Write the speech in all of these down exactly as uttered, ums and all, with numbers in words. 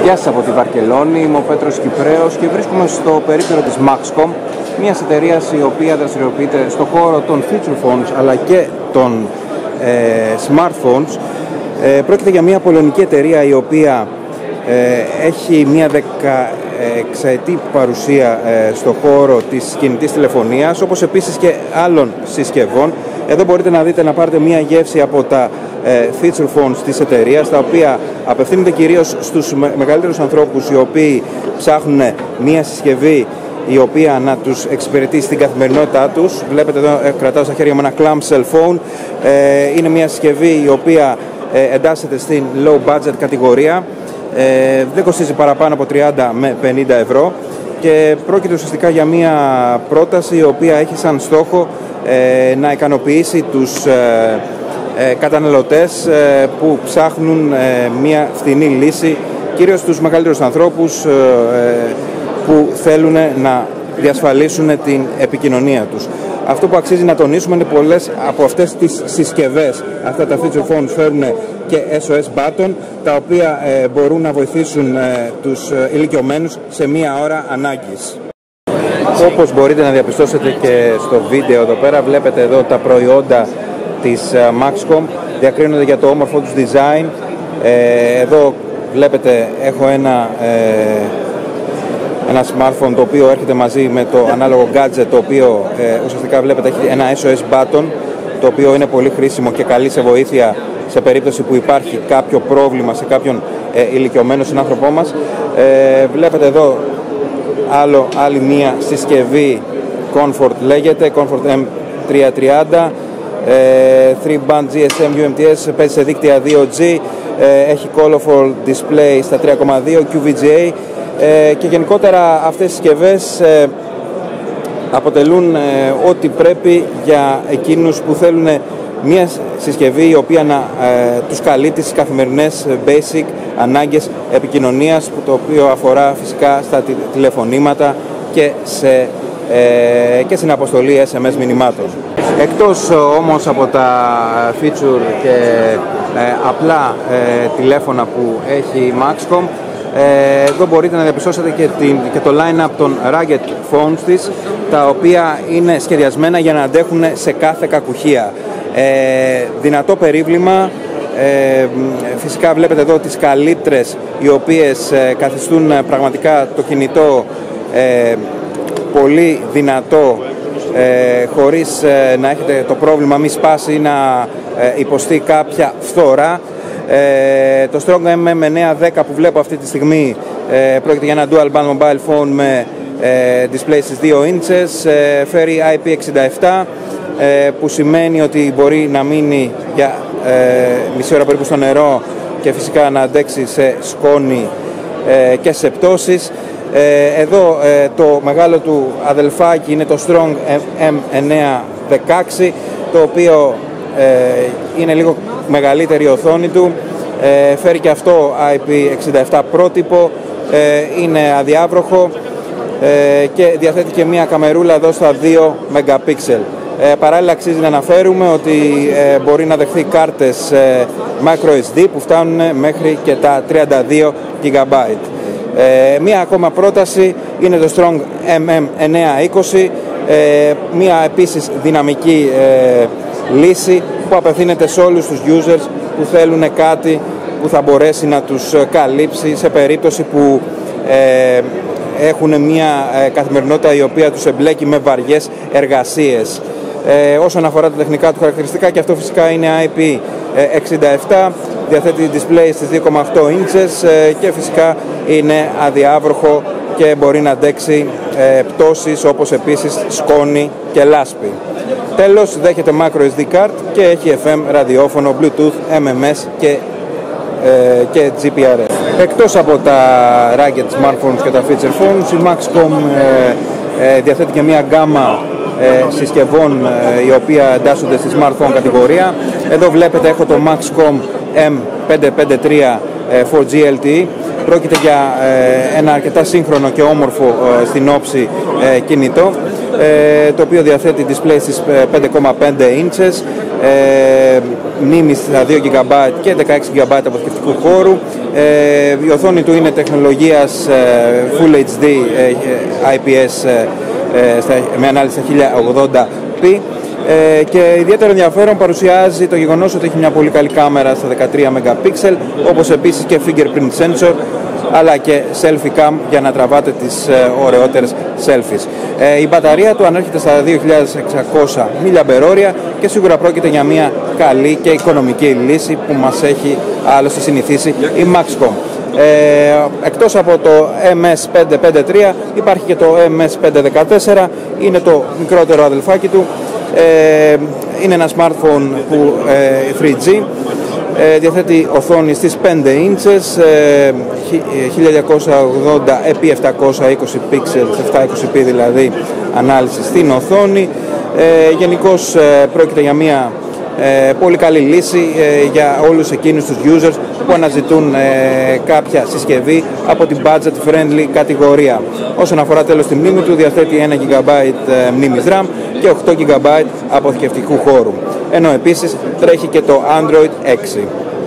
Γεια σας από τη Βαρκελόνη, είμαι ο Πέτρος Κυπρέος και βρίσκομαι στο περίπτερο της Maxcom, μιας εταιρείας η οποία δραστηριοποιείται στον χώρο των feature phones αλλά και των ε, smartphones. Ε, πρόκειται για μια πολωνική εταιρεία η οποία ε, έχει μια δεκαεξαετή παρουσία ε, στον χώρο της κινητής τηλεφωνίας, όπως επίσης και άλλων συσκευών. Εδώ μπορείτε να δείτε, να πάρετε μια γεύση από τα ε, feature phones της εταιρείας, τα οποία απευθύνονται κυρίως στους με, μεγαλύτερους ανθρώπους οι οποίοι ψάχνουν μια συσκευή η οποία να τους εξυπηρετεί στην καθημερινότητά τους. Βλέπετε εδώ ε, κρατάω στα χέρια μου ένα clamshell phone. Ε, είναι μια συσκευή η οποία ε, εντάσσεται στην low budget κατηγορία. Ε, δεν κοστίζει παραπάνω από τριάντα με πενήντα ευρώ και πρόκειται ουσιαστικά για μια πρόταση η οποία έχει σαν στόχο ε, να ικανοποιήσει τους ε, ε, καταναλωτές ε, που ψάχνουν ε, μια φθηνή λύση, κυρίως τους μεγαλύτερους ανθρώπους ε, που θέλουν να διασφαλίσουν την επικοινωνία τους. Αυτό που αξίζει να τονίσουμε είναι πολλές από αυτές τις συσκευές, αυτά τα feature phones φέρουν και ες ο ες button, τα οποία ε, μπορούν να βοηθήσουν ε, τους ε, ηλικιωμένους σε μία ώρα ανάγκης. Όπως μπορείτε να διαπιστώσετε και στο βίντεο εδώ πέρα, βλέπετε εδώ τα προϊόντα της ε, Maxcom, διακρίνονται για το όμορφο τους design. Ε, εδώ βλέπετε έχω ένα ε, ένα smartphone το οποίο έρχεται μαζί με το ανάλογο gadget, το οποίο ε, ουσιαστικά βλέπετε έχει ένα ες ο ες button, το οποίο είναι πολύ χρήσιμο και καλή σε βοήθεια σε περίπτωση που υπάρχει κάποιο πρόβλημα σε κάποιον ε, ηλικιωμένο συνάνθρωπό μας. Ε, βλέπετε εδώ άλλο, άλλη μία συσκευή Comfort λέγεται, Comfort εμ τριακόσια τριάντα, ε, τρία band τζι ες εμ γιου εμ τι ες, παίζει σε δίκτυα δύο τζι, ε, έχει colorful display στα τρία κόμμα δύο, κιου βι τζι έι. Ε, και γενικότερα αυτές οι συσκευές ε, αποτελούν ε, ό,τι πρέπει για εκείνους που θέλουν μια συσκευή η οποία να ε, τους καλεί τις καθημερινές basic ανάγκες επικοινωνίας, που το οποίο αφορά φυσικά στα τη, τηλεφωνήματα και, σε, ε, και στην αποστολή ες εμ ες μηνυμάτων. Εκτός όμως από τα feature και ε, απλά ε, τηλέφωνα που έχει η Maxcom, εδώ μπορείτε να διαπιστώσετε και, την, και το line-up των rugged phones της, τα οποία είναι σχεδιασμένα για να αντέχουν σε κάθε κακουχία. Ε, δυνατό περίβλημα, ε, φυσικά βλέπετε εδώ τις καλύπτρες οι οποίες ε, καθιστούν πραγματικά το κινητό ε, πολύ δυνατό, ε, χωρίς ε, να έχετε το πρόβλημα μη σπάσει ή να ε, υποστεί κάποια φθορά. Ε, το Strong εμ εμ εννιακόσια δέκα που βλέπω αυτή τη στιγμή ε, πρόκειται για ένα dual band mobile phone με ε, display στις δύο ίντσες, ε, φέρει άι πι εξήντα επτά, ε, που σημαίνει ότι μπορεί να μείνει για ε, μισή ώρα περίπου στο νερό και φυσικά να αντέξει σε σκόνη ε, και σε πτώσεις. Ε, εδώ ε, το μεγάλο του αδελφάκι είναι το Strong εμ εννιακόσια δεκαέξι, το οποίο ε, είναι λίγο μεγαλύτερη η οθόνη του, ε, φέρει και αυτό άι πι εξήντα επτά πρότυπο, ε, είναι αδιάβροχο ε, και διαθέτει και μια καμερούλα εδώ στα δύο μεγαπίξελ. Ε, παράλληλα αξίζει να αναφέρουμε ότι ε, μπορεί να δεχθεί κάρτες ε, microSD που φτάνουν μέχρι και τα τριάντα δύο τζι μπι. Ε, μία ακόμα πρόταση είναι το Strong εμ εμ εννιακόσια είκοσι, ε, μία επίσης δυναμική ε, λύση που απευθύνεται σε όλους τους users που θέλουν κάτι που θα μπορέσει να τους καλύψει σε περίπτωση που ε, έχουν μια ε, καθημερινότητα η οποία τους εμπλέκει με βαριές εργασίες. Ε, όσον αφορά τα τεχνικά του χαρακτηριστικά, και αυτό φυσικά είναι άι πι εξήντα επτά, διαθέτει display στις δύο κόμμα οκτώ ίντσες ε, και φυσικά είναι αδιάβροχο και μπορεί να αντέξει ε, πτώσεις όπως επίσης σκόνη και λάσπη. Τέλος, δέχεται microSD card και έχει εφ εμ, ραδιόφωνο, Bluetooth, εμ εμ ες και, ε, και τζι πι αρ ες. Εκτός από τα rugged smartphones και τα feature phones, η Maxcom ε, ε, διαθέτει και μια γκάμα ε, συσκευών ε, η οποία εντάσσονται στη smartphone κατηγορία. Εδώ βλέπετε έχω το Maxcom εμ πεντακόσια πενήντα τρία ε, φορ τζι ελ τι ι. Πρόκειται για ε, ένα αρκετά σύγχρονο και όμορφο ε, στην όψη ε, κινητό. το οποίο διαθέτει display στις πέντε κόμμα πέντε ίντσες, μνήμη στα δύο τζι μπι και δεκαέξι τζι μπι αποθηκευτικού χώρου. Η οθόνη του είναι τεχνολογίας Full έιτς ντι άι πι ες με ανάλυση στα χίλια ογδόντα πι. Ε, και ιδιαίτερο ενδιαφέρον παρουσιάζει το γεγονός ότι έχει μια πολύ καλή κάμερα στα δεκατρία μεγαπίξελ, όπως επίσης και fingerprint sensor, αλλά και selfie cam για να τραβάτε τις ε, ωραιότερες selfies. Ε, η μπαταρία του ανέρχεται στα δύο χιλιάδες εξακόσια μιλιαμπερόρια και σίγουρα πρόκειται για μια καλή και οικονομική λύση που μας έχει άλλωστε συνηθίσει η Maxcom. Ε, εκτός από το εμ ες πεντακόσια πενήντα τρία υπάρχει και το εμ ες πεντακόσια δεκατέσσερα, είναι το μικρότερο αδελφάκι του. Ε, είναι ένα smartphone που, ε, θρι τζι, ε, διαθέτει οθόνη στις πέντε ίντσες, ε, χίλια διακόσια ογδόντα επί επτακόσια είκοσι πίξελ, επτακόσια είκοσι πι δηλαδή ανάλυση στην οθόνη. Ε, γενικώς ε, πρόκειται για μια ε, πολύ καλή λύση ε, για όλους εκείνους τους users που αναζητούν ε, κάποια συσκευή από την budget friendly κατηγορία. Όσον αφορά τέλος τη μνήμη του, διαθέτει ένα τζι μπι ε, μνήμης RAM και οκτώ τζι μπι αποθηκευτικού χώρου, ενώ επίσης τρέχει και το Android έξι.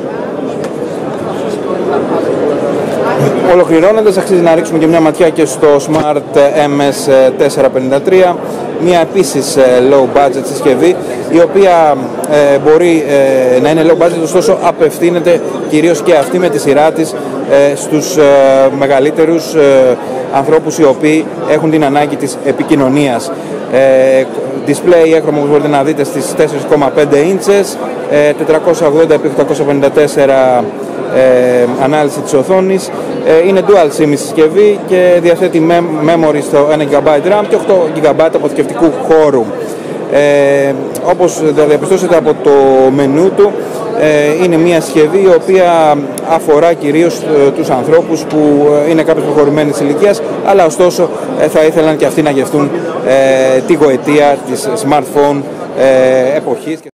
Ολοκληρώνοντας, αξίζει να ρίξουμε και μια ματιά και στο Smart εμ ες τετρακόσια πενήντα τρία, μια επίσης low budget συσκευή, η οποία ε, μπορεί ε, να είναι low budget, ωστόσο απευθύνεται κυρίως και αυτή με τη σειρά της ε, στους ε, μεγαλύτερους ε, ανθρώπους οι οποίοι έχουν την ανάγκη της επικοινωνίας. Ε, display έχρωμο, όπως μπορείτε να δείτε, στις τέσσερα κόμμα πέντε ίντσες, ε, τετρακόσια ογδόντα επί οκτακόσια πενήντα τέσσερα ε, ανάλυση της οθόνης, ε, είναι dual SIM η συσκευή και διαθέτει memory στο ένα τζι μπι RAM και οκτώ τζι μπι αποθηκευτικού χώρου. Ε, όπως θα διαπιστώσετε από το μενού του, ε, είναι μια συσκευή η οποία αφορά κυρίως ε, τους ανθρώπους που ε, είναι κάποιες προχωρημένης ηλικίας, αλλά ωστόσο ε, θα ήθελαν και αυτοί να γευτούν ε, τη γοητεία της smartphone ε, εποχής.